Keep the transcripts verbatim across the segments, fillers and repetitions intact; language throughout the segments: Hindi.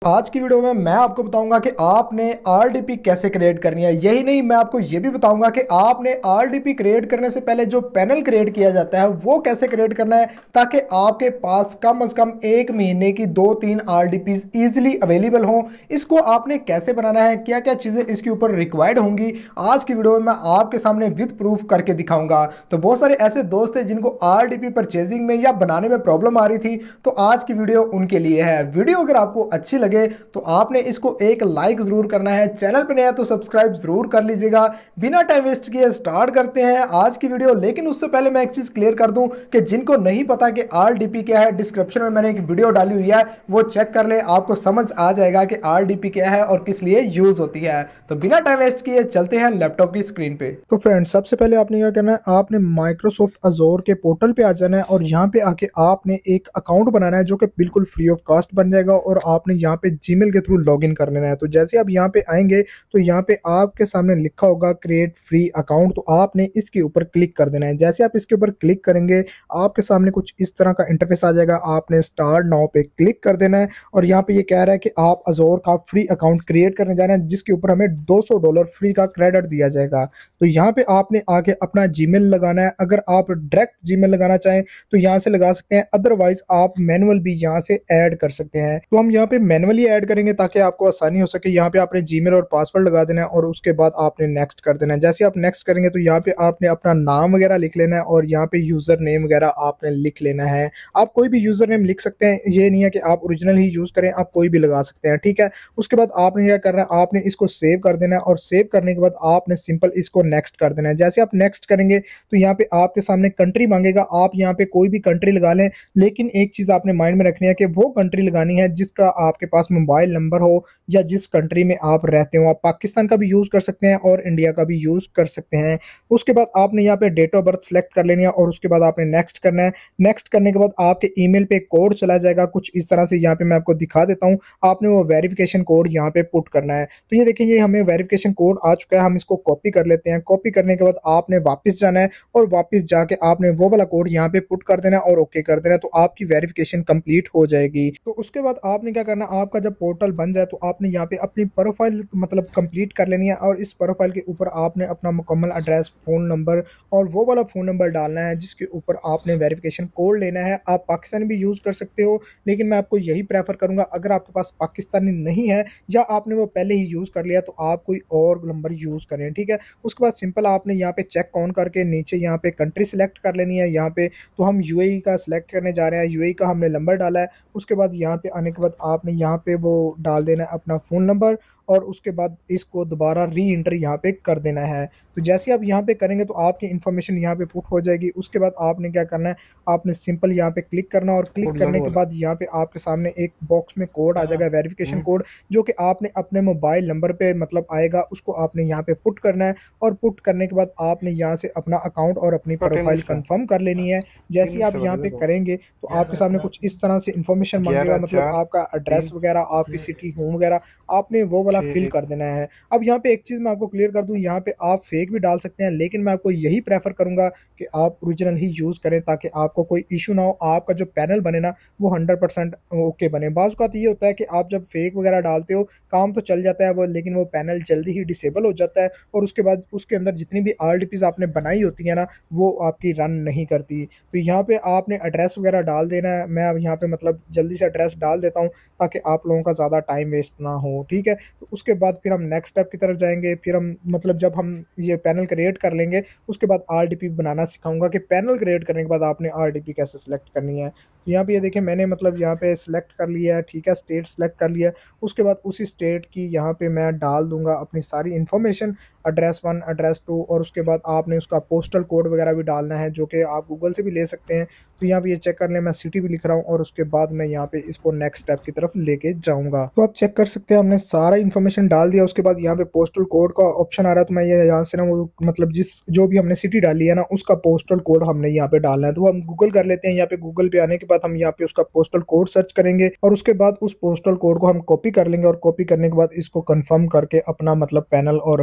आज की वीडियो में मैं आपको बताऊंगा कि आपने आरडीपी कैसे क्रिएट करनी है। यही नहीं, मैं आपको ये भी बताऊंगा कि आपने आरडीपी क्रिएट करने से पहले जो पैनल क्रिएट किया जाता है वो कैसे क्रिएट करना है, ताकि आपके पास कम से कम एक महीने की दो तीन आरडीपी इजीली अवेलेबल हों। इसको आपने कैसे बनाना है, क्या क्या चीज़ें इसके ऊपर रिक्वायर्ड होंगी, आज की वीडियो में मैं आपके सामने विद प्रूफ करके दिखाऊंगा। तो बहुत सारे ऐसे दोस्त हैं जिनको आरडीपी परचेजिंग में या बनाने में प्रॉब्लम आ रही थी, तो आज की वीडियो उनके लिए है। वीडियो अगर आपको अच्छी लगे तो आपने इसको एक लाइक जरूर करना है, चैनल पे नया तो सब्सक्राइब जरूर कर लीजिएगा। बिना टाइम वेस्ट किए स्टार्ट करते हैं आज की वीडियो। लेकिन उससे पहले मैं एक चीज क्लियर कर दूं कि जिनको नहीं पता कि आरडीपी क्या है, डिस्क्रिप्शन में मैंने एक वीडियो डाली हुई है, वो चेक कर ले, आपको समझ आ जाएगा कि आरडीपी क्या है और किस लिए यूज होती है। तो बिना टाइम वेस्ट किए चलते हैं लैपटॉप की स्क्रीन पे। तो फ्रेंड्स, सबसे पहले आपने क्या करना है, आपने माइक्रोसॉफ्ट अजोर के पोर्टल पे आ जाना है और यहाँ पे आके आपने एक अकाउंट बनाना है जो कि बिल्कुल फ्री ऑफ कॉस्ट बन जाएगा और आपने यहाँ पे जीमेल के थ्रू लॉगिन कर लेना है। तो जैसे आप यहाँ पे आएंगे तो यहाँ पे आपके सामने लिखा होगा क्रिएट फ्री अकाउंट, तो आपने इसके ऊपर क्लिक कर देना है। जैसे आप इसके ऊपर क्लिक करेंगे आपके सामने कुछ इस तरह का इंटरफेस आ जाएगा। आपने स्टार्ट नाउ पे क्लिक कर देना है और यहाँ पे ये कह रहा है कि आप अजोर का फ्री अकाउंट क्रिएट करने जा रहे हैं, जिसके ऊपर हमें दो सौ डॉलर फ्री का क्रेडिट दिया जाएगा। तो यहाँ पे आपने आगे अपना जीमेल लगाना है। अगर आप डायरेक्ट जीमेल लगाना चाहें तो यहाँ से लगा सकते हैं, अदरवाइज आप मैनुअल भी यहाँ से ऐड कर सकते हैं। तो हम यहाँ पे मैनुअली ऐड करेंगे ताकि आपको आसानी हो सके। यहाँ पे आपने जीमेल और पासवर्ड लगा देना है और उसके बाद आपने नेक्स्ट कर देना है। जैसे आप नेक्स्ट करेंगे तो यहाँ पे आपने अपना नाम वगैरह लिख लेना है और यहाँ पे यूजर नेम वगैरह आपने लिख लेना है। आप कोई भी यूजर नेम लिख सकते हैं, ये नहीं है कि आप ओरिजिनल ही यूज करें, आप कोई भी लगा सकते हैं, ठीक है। उसके बाद आपने क्या करना है, आपने इसको सेव कर देना है और सेव करने के बाद आपने सिंपल इसको नेक्स्ट कर देना है। जैसे आप नेक्स्ट करेंगे तो यहाँ पे आपके सामने कंट्री मांगेगा, आप यहाँ पे कोई भी कंट्री लगा लें, लेकिन एक चीज आपने माइंड में रखनी है कि वो कंट्री लगानी है जिसका आपके पास मोबाइल नंबर हो या जिस कंट्री में आप रहते हो। आप पाकिस्तान का भी यूज कर सकते हैं और इंडिया का भी यूज कर सकते हैं। उसके बाद आपने यहाँ पे डेट ऑफ बर्थ सेलेक्ट कर लेनी है और उसके बाद आपने नेक्स्ट करना है। नेक्स्ट करने के बाद आपके ईमेल पे कोड चला जाएगा कुछ इस तरह से, यहाँ पे मैं आपको दिखा देता हूँ। आपने वो वेरिफिकेशन कोड यहाँ पे पुट करना है। तो ये देखिए, ये हमें वेरिफिकेशन कोड आ चुका है, हम इसको कॉपी कर लेते हैं। कॉपी करने के बाद आपने वापस जाना है और वापस जाके आपने वो वाला कोड यहाँ पे पुट कर देना है और ओके कर देना है, तो आपकी वेरिफिकेशन कंप्लीट हो जाएगी। तो उसके बाद आपने क्या करना है, आपका जब पोर्टल बन जाए तो आपने यहाँ पे अपनी प्रोफाइल मतलब कंप्लीट कर लेनी है और इस प्रोफाइल के ऊपर आपने अपना मुकम्मल एड्रेस, फ़ोन नंबर और वो वाला फ़ोन नंबर डालना है जिसके ऊपर आपने वेरिफिकेशन कोड लेना है। आप पाकिस्तानी भी यूज़ कर सकते हो, लेकिन मैं आपको यही प्रेफर करूँगा, अगर आपके पास पाकिस्तानी नहीं है या आपने वो पहले ही यूज़ कर लिया तो आप कोई और नंबर यूज़ करें, ठीक है। उसके बाद सिंपल आपने यहाँ पे चेक ऑन करके नीचे यहाँ पे कंट्री सेलेक्ट कर लेनी है। यहाँ पे तो हम यूएई का सिलेक्ट करने जा रहे हैं, यूएई का हमने नंबर डाला है। उसके बाद यहाँ पे आने के बाद आपने यहाँ पे वो डाल देना है अपना फ़ोन नंबर और उसके बाद इसको दोबारा री इंटर यहाँ पे कर देना है। तो जैसे आप यहाँ पे करेंगे तो आपकी इन्फॉर्मेशन यहाँ पे पुट हो जाएगी। उसके बाद आपने क्या करना है, आपने सिंपल यहाँ पे क्लिक करना और क्लिक करने के बाद यहाँ पे आपके सामने एक बॉक्स में कोड आ जाएगा, वेरिफिकेशन कोड, जो कि आपने अपने मोबाइल नंबर पे मतलब आएगा, उसको आपने यहाँ पे पुट करना है। और पुट करने के बाद आपने यहाँ से अपना अकाउंट और अपनी प्रोफाइल कंफर्म कर लेनी है। जैसे आप यहाँ पे करेंगे तो आपके सामने कुछ इस तरह से इन्फॉर्मेशन मांगेगा, मतलब आपका एड्रेस वगैरह, आपकी सिटी, होम वगैरह, आपने वो वाला फिल कर देना है। अब यहाँ पे एक चीज़ मैं आपको क्लियर कर दूं, यहाँ पे आप फेक भी डाल सकते हैं, लेकिन मैं आपको यही प्रेफर करूंगा कि आप ओरिजिनल ही यूज़ करें ताकि आपको कोई इशू ना हो, आपका जो पैनल बने ना वो हंड्रेड परसेंट ओके बने। बाज़ औक़ात ये होता है कि आप जब फेक वगैरह डालते हो काम तो चल जाता है वो, लेकिन वो पैनल जल्दी ही डिसेबल हो जाता है और उसके बाद उसके अंदर जितनी भी आर डी पीज़ आपने बनाई होती है ना वो आपकी रन नहीं करती। तो यहाँ पे आपने एड्रेस वगैरह डाल देना है। मैं अब यहाँ पे मतलब जल्दी से एड्रेस डाल देता हूँ ताकि आप लोगों का ज़्यादा टाइम वेस्ट ना हो, ठीक है। तो उसके बाद फिर हम नेक्स्ट स्टेप की तरफ जाएंगे। फिर हम मतलब जब हम ये पैनल क्रिएट कर लेंगे उसके बाद आरडीपी बनाना सिखाऊंगा कि पैनल क्रिएट करने के बाद आपने आरडीपी कैसे सिलेक्ट करनी है। तो यहाँ पे ये देखिए, मैंने मतलब यहाँ पे सिलेक्ट कर लिया है, ठीक है, स्टेट सेलेक्ट कर लिया है। उसके बाद उसी स्टेट की यहाँ पे मैं डाल दूंगा अपनी सारी information, address one, address two, और उसके बाद आपने उसका पोस्टल कोड वगैरह भी डालना है जो कि आप गूगल से भी ले सकते हैं। तो यहाँ पे ये चेक कर लें, मैं सिटी भी लिख रहा हूँ और उसके बाद मैं यहाँ पे इसको नेक्स्ट स्टेप की तरफ लेके जाऊँगा। तो आप चेक कर सकते हैं हमने सारा इन्फॉर्मेशन डाल दिया। उसके बाद यहाँ पे पोस्टल कोड का ऑप्शन आ रहा है, तो मैं ये यहाँ से ना वो मतलब जिस जो भी हमने सिटी डाली है ना उसका पोस्टल कोड हमने यहाँ पे डालना है। तो हम गूगल कर लेते हैं। यहाँ पे गूगल पे आने के बाद हम यहाँ पे उसका पोस्टल कोड सर्च करेंगे और उसके बाद उस पोस्टल कोड को हम कॉपी कर लेंगे और कॉपी करने के बाद इसको कंफर्म करके अपना मतलब पैनल और अपनी प्रोफाइल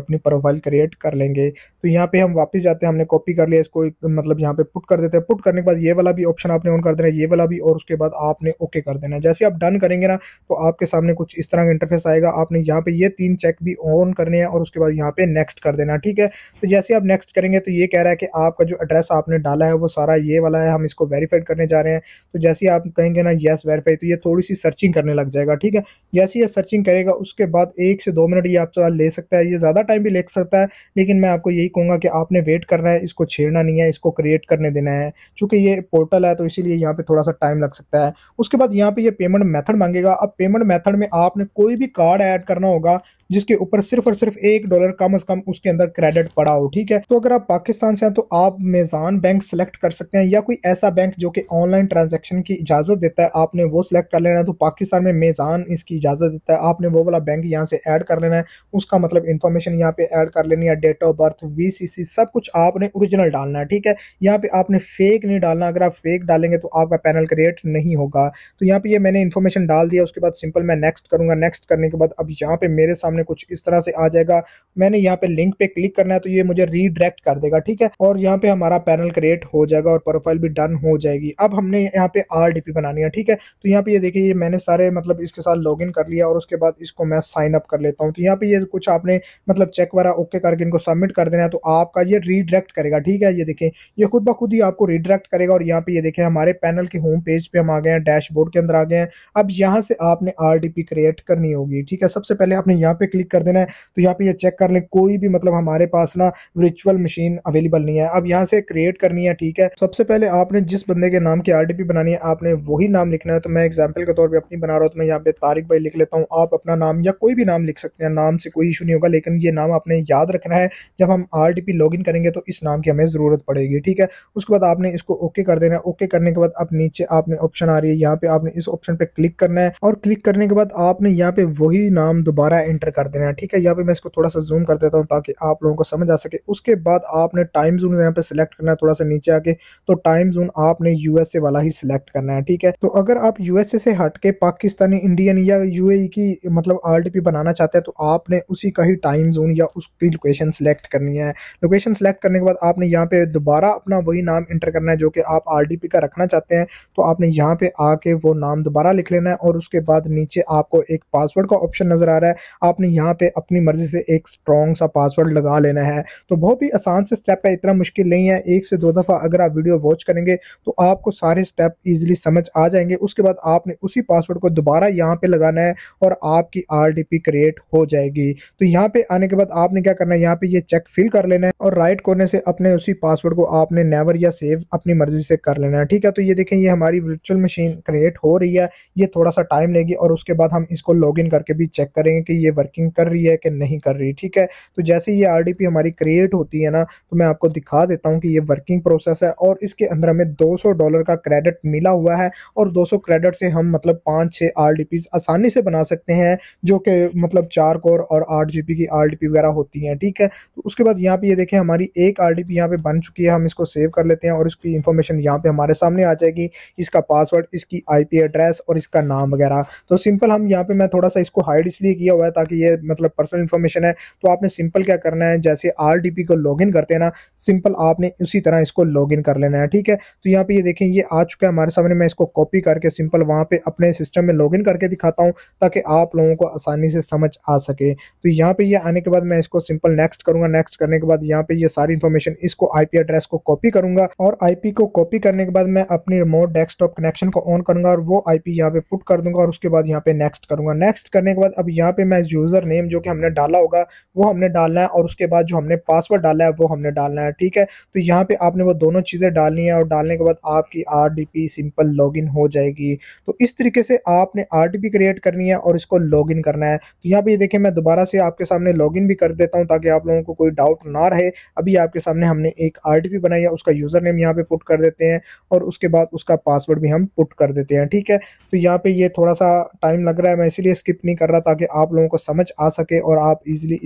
प्रोफाइल क्रिएट कर लेंगे। तो यहाँ पे हम वापस जाते हैं, हमने कॉपी कर लिया इसको, मतलब यहाँ पे पुट कर देते हैं। पुट करने के बाद ये वाला भी ऑप्शन आपने ऑन कर देना है, ये वाला भी, और उसके बाद आपने ओके कर देना है। जैसे आप डन करेंगे ना तो आपके सामने कुछ इस तरह का इंटरफेस आएगा। आपने यहाँ पे ये तीन चेक भी ऑन करने हैं और उसके बाद यहाँ पे नेक्स्ट कर देना, ठीक है। तो जैसे आप नेक्स्ट करेंगे तो ये कह रहा है कि आपका जो एड्रेस आपने डाला है वो सारा ये वाला है, हम इसको वेरीफाइड करने जा रहे हैं। तो जैसे आप कहेंगे ना यस वेरीफाई, तो ये थोड़ी सी सर्चिंग करने लग जाएगा, ठीक है। जैसे ये सर्चिंग करेगा उसके बाद एक से दो मिनट ये आपका ले सकता है, ये ज़्यादा टाइम भी ले सकता है, लेकिन मैं आपको यही कहूँगा कि आपने वेट करना है, इसको छेड़ना नहीं है, इसको क्रिएट करने देना है। चूँकि ये पोर्टल है तो इसीलिए यहाँ पे थोड़ा सा टाइम लग सकता है। उसके बाद यहाँ पे ये पेमेंट मेथड मांगेगा। अब पेमेंट मेथड में आपने कोई भी कार्ड ऐड करना होगा जिसके ऊपर सिर्फ और सिर्फ एक डॉलर कम से कम उसके अंदर क्रेडिट पड़ा हो, ठीक है। तो अगर आप पाकिस्तान से हैं तो आप मेज़ान बैंक सेलेक्ट कर सकते हैं, या कोई ऐसा बैंक जो कि ऑनलाइन ट्रांजैक्शन की इजाज़त देता है, आपने वो सिलेक्ट कर लेना है। तो पाकिस्तान में मेज़ान इसकी इजाज़त देता है, आपने वो वाला बैंक यहाँ से ऐड कर लेना है। उसका मतलब इन्फॉर्मेशन यहाँ पे ऐड कर लेनी है, date of birth, V C C, सब कुछ आपने ओरिजिनल डालना है, ठीक है। यहाँ पे आपने फेक नहीं डालना, अगर आप फेक डालेंगे तो आपका पैनल क्रिएट नहीं होगा। तो यहाँ पे ये मैंने इन्फॉर्मेशन डाल दिया। उसके बाद सिंपल मैं नेक्स्ट करूंगा। नेक्स्ट करने के बाद अब यहाँ पे मेरे सामने कुछ इस तरह से आ जाएगा। मैंने यहाँ पे लिंक पे क्लिक करना है तो ये मुझे रीडायरेक्ट कर देगा, ठीक है। और यहाँ पे हमारा पैनल क्रिएट हो जाएगा और प्रोफाइल भी डन हो जाएगी। अब हमने यहाँ पे आरडीपी बनानी है, ठीक है। तो यहाँ पे ये देखिए, ये मैंने सारे मतलब इसके साथ लॉगिन कर लिया और उसके बाद इसको मैं साइन अप कर लेता हूँ। तो यहाँ पे ये कुछ आपने मतलब चेक वगैरह ओके करके इनको सबमिट कर देना है, तो आपका ये रीडायरेक्ट करेगा, ठीक है। ये देखिए ये खुद ब खुद ही आपको रीडायरेक्ट करेगा। और यहाँ पे ये देखिए हमारे पैनल के होम पेज पे हम आ गए हैं, डैशबोर्ड के अंदर आ गए हैं। अब यहाँ से आपने आरडीपी क्रिएट करनी होगी, ठीक है। सबसे पहले आपने यहाँ पे क्लिक कर देना है। तो यहाँ पे ये चेक कर लें, कोई भी मतलब हमारे पास ना वर्चुअल मशीन अवेलेबल नहीं है। अब यहाँ से क्रिएट करनी है, ठीक है। सबसे पहले आपने जिस बंदे के नाम की आरडीपी बनानी है आपने वही नाम लिखना है। तो मैं एग्जांपल के तौर पे अपनी बना रहा हूँ, तो मैं यहाँ पे तारिक भाई लिख लेता हूँ। आप अपना नाम या कोई भी नाम लिख सकते हैं, नाम से कोई इशू नहीं होगा, लेकिन ये नाम आपने याद रखना है। जब हम आरडीपी लॉगिन करेंगे तो इस नाम की हमें जरूरत पड़ेगी, ठीक है। उसके बाद आपने इसको ओके कर देना है। ओके करने के बाद अब नीचे आपने ऑप्शन आ रही है, यहाँ पे आपने इस ऑप्शन पे क्लिक करना है और क्लिक करने के बाद आपने यहाँ पे वही नाम दोबारा एंटर कर देना है, ठीक है। यहाँ पे मैं इसको थोड़ा सा जूम कर देता हूँ ताकि आप लोगों को समझ आ सके। उसके बाद आपने टाइम जोन यहाँ पे सिलेक्ट करना है, थोड़ा सा नीचे आके। तो टाइम जोन आपने यूएसए वाला ही सिलेक्ट करना है, ठीक है। तो अगर आप यूएसए से हट के पाकिस्तानी, इंडियन या यूएई की मतलब आरडीपी बनाना चाहते हैं तो आपने उसी का ही टाइम जोन या उसकी लोकेशन सिलेक्ट करनी है। लोकेशन सिलेक्ट करने के बाद आपने यहाँ पे दोबारा अपना वही नाम इंटर करना है जो कि आप आरडीपी का रखना चाहते हैं। तो आपने यहाँ पे आके वो नाम दोबारा लिख लेना है और उसके बाद नीचे आपको एक पासवर्ड का ऑप्शन नजर आ रहा है। आपने यहाँ पे अपनी मर्जी से एक स्ट्रॉन्ग सा पासवर्ड लगा लेना है। तो बहुत ही आसान से स्टेप है, इतना मुश्किल नहीं है। एक से दो दफ़ा अगर आप वीडियो वॉच करेंगे तो आपको सारे स्टेप इजीली समझ आ जाएंगे। उसके बाद आपने उसी पासवर्ड को दोबारा यहाँ पे लगाना है और आपकी आरडीपी क्रिएट हो जाएगी। तो यहाँ पे आने के बाद आपने क्या करना है, यहाँ पे ये चेक फिल कर लेना है और राइट कोने से अपने उसी पासवर्ड को आपने नेवर या सेव अपनी मर्जी से कर लेना है, ठीक है। तो ये देखें, ये हमारी वर्चुअल मशीन क्रिएट हो रही है। ये थोड़ा सा टाइम लेगी और उसके बाद हम इसको लॉगिन करके भी चेक करेंगे कि ये वर्किंग कर रही है कि नहीं कर रही, ठीक है। तो जैसे ये आरडीपी हमारी क्रिएट होती है ना, तो मैं आपको दिखा देता हूँ कि ये वर्किंग प्रोसेस है। और इसके अंदर हमें दो सौ डॉलर का क्रेडिट मिला हुआ है और दो सौ क्रेडिट से हम मतलब पाँच छः आरडीपीज आसानी से बना सकते हैं, जो कि मतलब चार कोर और आठ जीबी की आरडीपी वगैरह होती हैं, ठीक है। तो उसके बाद यहाँ पे ये देखें, हमारी एक आरडीपी यहाँ पे बन चुकी है। हम इसको सेव कर लेते हैं और इसकी इन्फॉर्मेशन यहाँ पे हमारे सामने आ जाएगी, इसका पासवर्ड, इसकी आईपी एड्रेस और इसका नाम वगैरह। तो सिंपल हम यहाँ पे, मैं थोड़ा सा इसको हाइड इसलिए किया हुआ है ताकि ये मतलब पर्सनल इन्फॉर्मेशन है। तो आपने सिंपल क्या करना है, जैसे आरडीपी को लॉगिन करते हैं ना, सिंपल आपने उसी तरह इसको लॉगिन कर लेना है, ठीक है। तो यहाँ पे ये देखें, ये आ चुका है हमारे सामने। मैं इसको कॉपी करके सिंपल वहाँ पे अपने सिस्टम में लॉगिन करके दिखाता हूँ ताकि आप लोगों को आसानी से समझ आ सके। तो यहाँ पे ये आने के बाद मैं इसको सिंपल नेक्स्ट करूंगा। नेक्स्ट करने के बाद यहाँ पे ये सारी इन्फॉर्मेशन, इसको आईपी एड्रेस को कॉपी करूंगा और आईपी को कॉपी करने के बाद मैं अपनी रिमोट डेस्कटॉप कनेक्शन को ऑन करूंगा और वो आईपी यहाँ पे पुट कर दूंगा और उसके बाद यहाँ पे नेक्स्ट करूंगा। नेक्स्ट करने के बाद अब यहाँ पे मैं यूजर नेम जो कि हमने डाला होगा वो हमने डालना है और उसके बाद जो हमने पासवर्ड डाला है वो हमने डालना है, ठीक है। तो यहाँ पे आपने वो दोनों चीजें डालनी है और डालने के बाद आपकी आरडीपी सिंपल लॉगिन हो जाएगी। तो इस तरीके से आपने आरडीपी क्रिएट करनी है और इसको लॉगिन करना है। तो यहाँ पे देखिए, मैं दोबारा से आपके सामने लॉगिन भी कर देता हूँ ताकि आप लोगों को कोई डाउट ना रहे। अभी आपके सामने हमने एक आरडीपी बनाई है, उसका यूजर नेम यहाँ पे पुट कर देते हैं और उसके बाद उसका पासवर्ड भी हम पुट कर देते हैं, ठीक है। तो यहाँ पे ये थोड़ा सा टाइम लग रहा है, मैं इसीलिए स्किप नहीं कर रहा ताकि आप लोगों को समझ आ सके और आप इजीली इस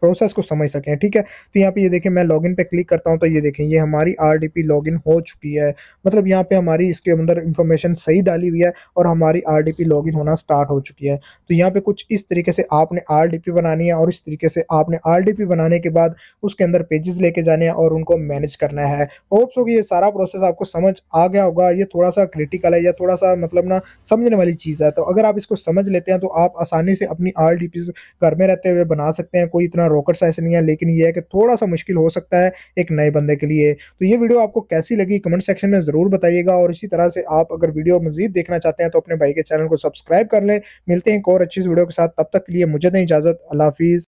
प्रोसेस को समझ सकें। ठीक है, तो यहाँ पे ये देखें मैं लॉगिन पे क्लिक करता हूँ तो ये देखें ये हमारी आरडीपी लॉगिन हो चुकी है। मतलब यहाँ पे हमारी इसके अंदर इंफॉर्मेशन सही डाली हुई है और हमारी आरडीपी लॉगिन होना स्टार्ट हो चुकी है। तो यहाँ पे कुछ इस तरीके से आपने आरडीपी बनानी है और इस तरीके से आपने आरडीपी बनाने के बाद उसके अंदर पेजेस लेके जाने हैं और उनको मैनेज करना है। होप्स हो कि ये सारा प्रोसेस आपको समझ आ गया होगा। ये थोड़ा सा क्रिटिकल है या थोड़ा सा मतलब ना समझने वाली चीज़ है, तो अगर आप इसको समझ लेते हैं तो आप आसानी से अपनी आरडीपी घर में रहते हुए बना सकते हैं। कोई इतना रॉकेट साइंस नहीं है, लेकिन ये है कि थोड़ा सा मुश्किल हो सकता है एक नए बंदे के लिए। तो ये वीडियो आपको कैसी लगी कमेंट सेक्शन में ज़रूर बताइएगा, और इसी तरह से आप अगर वीडियो मजीद देखना चाहते हैं तो अपने भाई के चैनल को सब्सक्राइब कर लें। मिलते हैं एक और अच्छी वीडियो के साथ, तब तक के लिए मुझे दें इजाज़त। अल्लाह हाफिज़।